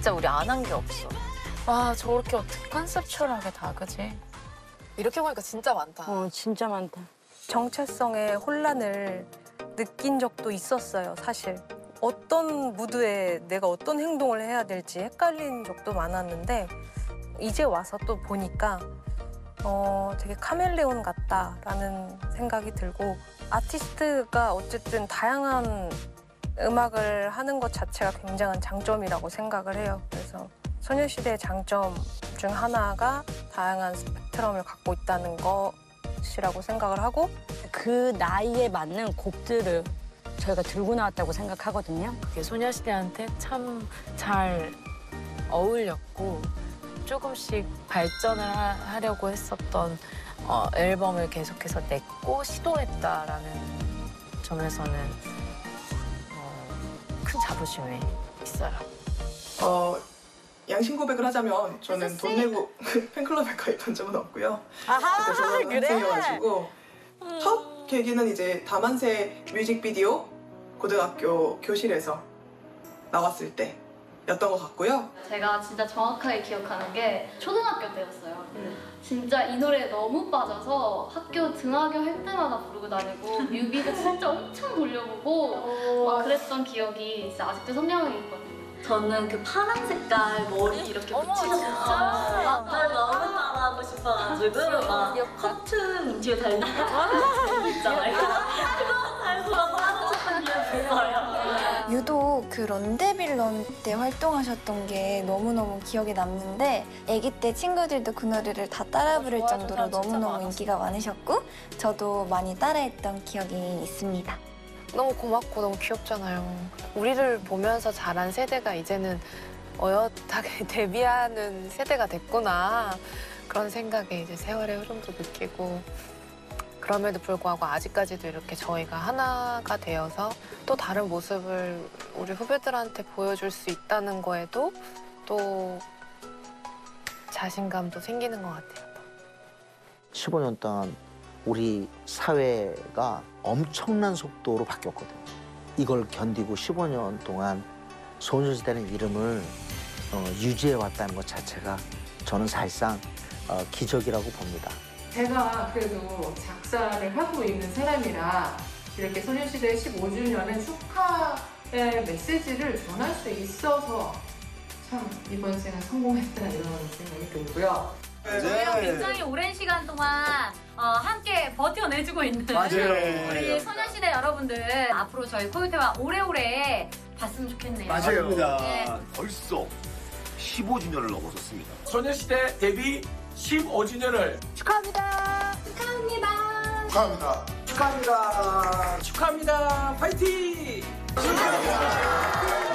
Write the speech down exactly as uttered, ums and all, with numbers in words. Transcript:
진짜 우리 안 한 게 없어. 와, 저렇게 어떻게 컨셉추얼하게 다, 그지? 이렇게 보니까 진짜 많다. 어, 진짜 많다. 정체성의 혼란을 느낀 적도 있었어요, 사실. 어떤 무드에 내가 어떤 행동을 해야 될지 헷갈린 적도 많았는데 이제 와서 또 보니까 어, 되게 카멜레온 같다라는 생각이 들고 아티스트가 어쨌든 다양한 음악을 하는 것 자체가 굉장한 장점이라고 생각을 해요. 그래서 소녀시대의 장점 중 하나가 다양한 스펙트럼을 갖고 있다는 것이라고 생각을 하고 그 나이에 맞는 곡들을 저희가 들고 나왔다고 생각하거든요. 그게 소녀시대한테 참 잘 어울렸고 조금씩 발전을 하, 하려고 했었던 어, 앨범을 계속해서 냈고 시도했다라는 점에서는 어, 큰 자부심이 있어요. 어, 양심 고백을 하자면 저는 돈 내고 팬클럽에 가입한 적은 없고요. 아하, 그때 그래? 학생이어가지고 음. 첫 계기는 이제 다만세 뮤직비디오 고등학교 교실에서 나왔을 때였던 것 같고요. 제가 진짜 정확하게 기억하는 게 초등학교 때였어요. 음. 진짜 이 노래에 너무 빠져서 학교 등하교 할 때마다 부르고 다니고 뮤비도 진짜 엄청 돌려보고 막 그랬던 기억이 진짜 아직도 선명하게 있거든요. 저는 그 파란 색깔 머리 이렇게 붙이는 거 그걸 너무 따라하고 싶어가지고 막 커튼 뒤에 달린 거 있잖아요. 그거 달고 하고 싶은 기억이 있어요. 유독 그 런데빌런 때 활동하셨던 게 너무너무 기억에 남는데 아기 때 친구들도 그 노래를 다 따라 부를 정도로 너무너무 인기가 많으셨고 저도 많이 따라했던 기억이 있습니다. 너무 고맙고 너무 귀엽잖아요. 우리를 보면서 자란 세대가 이제는 어엿하게 데뷔하는 세대가 됐구나. 그런 생각에 이제 세월의 흐름도 느끼고 그럼에도 불구하고 아직까지도 이렇게 저희가 하나가 되어서 또 다른 모습을 우리 후배들한테 보여줄 수 있다는 거에도 또 자신감도 생기는 것 같아요. 십오 년 동안 우리 사회가 엄청난 속도로 바뀌었거든요. 이걸 견디고 십오 년 동안 소녀시대라는 이름을 어, 유지해왔다는 것 자체가 저는 사실상 어, 기적이라고 봅니다. 제가 그래도 작사를 하고 있는 사람이라 이렇게 소녀시대 십오 주년의 축하의 메시지를 전할 수 있어서 참 이번 생은 성공했다 이런 생각이 들고요. 저희랑 굉장히 오랜 시간 동안 어, 함께 버텨내주고 있는 맞아요. 우리 소녀시대 여러분들 앞으로 저희 코요태와 오래오래 봤으면 좋겠네요. 맞습니다. 네. 벌써 십오 주년을 넘어섰습니다. 소녀시대 데뷔 십오 주년을 축하합니다. 축하합니다. 축하합니다. 축하합니다. 축하합니다. 파이팅! 축하합니다.